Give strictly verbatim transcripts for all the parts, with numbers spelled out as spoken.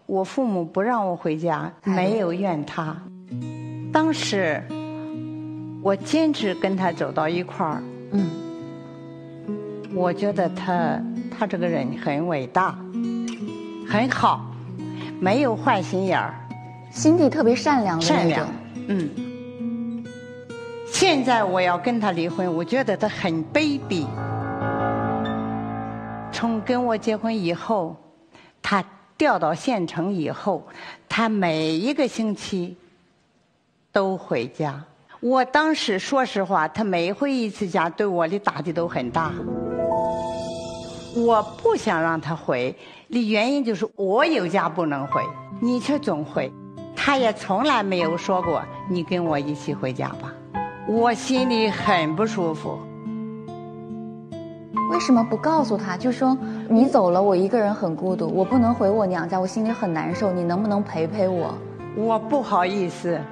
我父母不让我回家，没有怨他。当时我坚持跟他走到一块儿，嗯，我觉得他他这个人很伟大，很好，没有坏心眼儿， 心地特别善良的那种。 善良，嗯。现在我要跟他离婚，我觉得他很卑鄙。从跟我结婚以后，他调到县城以后，他每一个星期都回家。我当时说实话，他每回一次家对我的打击都很大。我不想让他回，的原因就是我有家不能回，你却总回。他也从来没有说过你跟我一起回家吧，我心里很不舒服。 为什么不告诉他，就说你走了，我一个人很孤独，我不能回我娘家，我心里很难受，你能不能陪陪我？ 我不好意思。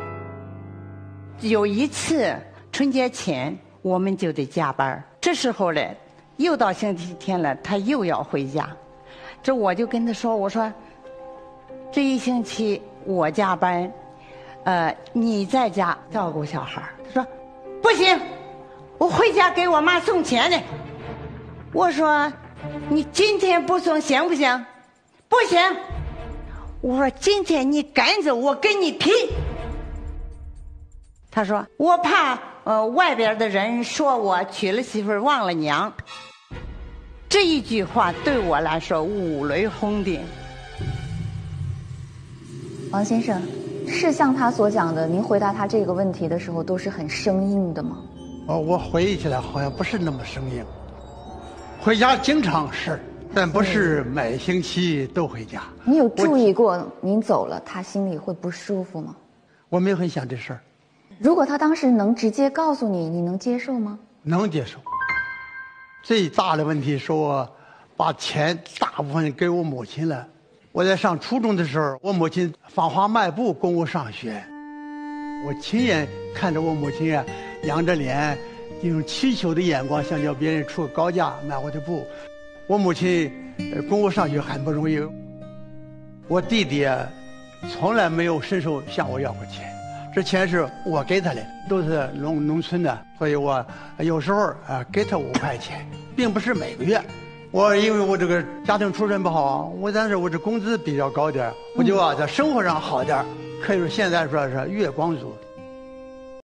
有一次春节前我们就得加班，这时候呢又到星期天了，他又要回家，这我就跟他说，我说这一星期我加班，呃，你在家照顾小孩。他说不行，我回家给我妈送钱呢。我说你今天不送行不行？不行。我说今天你赶走我跟你拼。他说我怕呃外边的人说我娶了媳妇儿忘了娘。这一句话对我来说五雷轰顶。 王先生，是像他所讲的，您回答他这个问题的时候都是很生硬的吗？ 哦，我回忆起来好像不是那么生硬。回家经常是，但不是每星期都回家。 你有注意过您走了他心里会不舒服吗？ 我没有很想这事儿。 如果他当时能直接告诉你，你能接受吗？ 能接受。最大的问题是我把钱大部分给我母亲了。我在上初中的时候，我母亲芳华卖布供我上学，我亲眼看着我母亲啊仰着脸，用祈求的眼光想叫别人出高价买我的布。我母亲呃供我上学很不容易。我弟弟啊从来没有伸手向我要过钱，这钱是我给他的，都是农农村的，所以我有时候啊给他五块钱，并不是每个月。我因为我这个家庭出身不好，我但是我这工资比较高点，我就啊在生活上好点，可以说现在说是月光族。